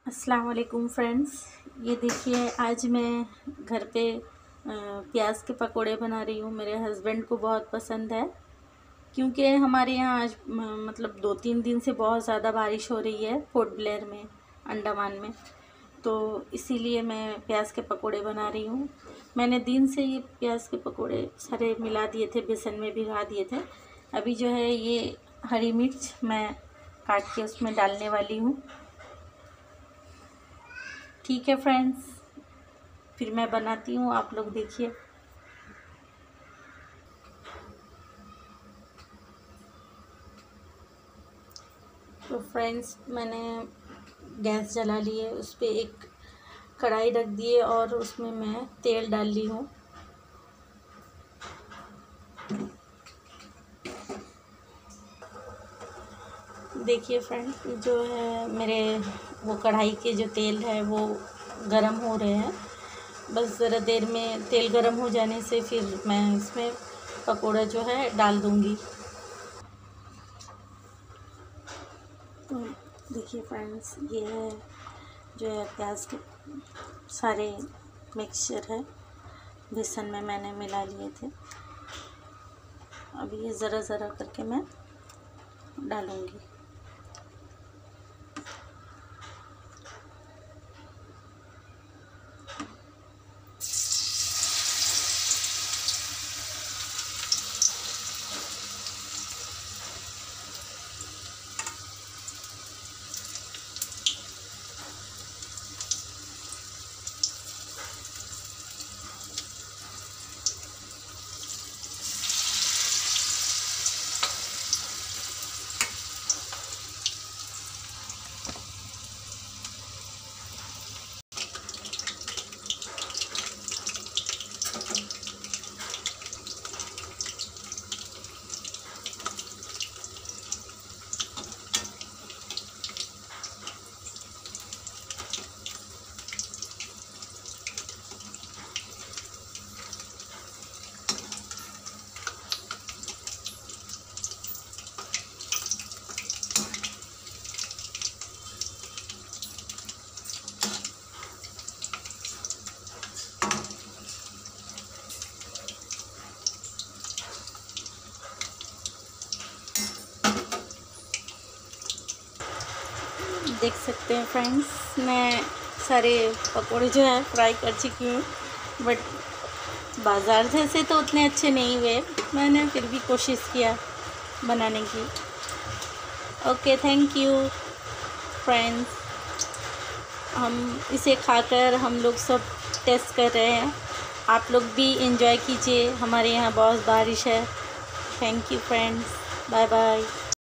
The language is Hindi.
अस्सलाम वालेकुम फ्रेंड्स। ये देखिए, आज मैं घर पे प्याज के पकोड़े बना रही हूँ। मेरे हस्बैंड को बहुत पसंद है क्योंकि हमारे यहाँ आज मतलब 2-3 दिन से बहुत ज़्यादा बारिश हो रही है पोर्ट ब्लेयर में, अंडमान में। तो इसीलिए मैं प्याज के पकोड़े बना रही हूँ। मैंने दिन से ये प्याज के पकोड़े सारे मिला दिए थे, बेसन में भिगा दिए थे। अभी जो है ये हरी मिर्च मैं काट के उसमें डालने वाली हूँ। ठीक है फ्रेंड्स, फिर मैं बनाती हूँ, आप लोग देखिए। तो फ्रेंड्स, मैंने गैस जला ली है, उस पर एक कढ़ाई रख दी है और उसमें मैं तेल डाल ली हूँ। देखिए फ्रेंड्स, जो है मेरे वो कढ़ाई के जो तेल है वो गरम हो रहे हैं। बस ज़रा देर में तेल गरम हो जाने से फिर मैं इसमें पकोड़ा जो है डाल दूँगी। तो देखिए फ्रेंड्स, ये है जो है प्याज के सारे मिक्सचर है, बेसन में मैंने मिला लिए थे। अभी ये ज़रा ज़रा करके मैं डालूँगी। देख सकते हैं फ्रेंड्स, मैं सारे पकोड़े जो है फ्राई कर चुकी हूँ, बट बाज़ार जैसे तो उतने अच्छे नहीं हुए। मैंने फिर भी कोशिश किया बनाने की। Okay, thank you friends. हम इसे खाकर हम लोग सब टेस्ट कर रहे हैं। आप लोग भी एंजॉय कीजिए, हमारे यहाँ बहुत बारिश है। Thank you friends, bye bye.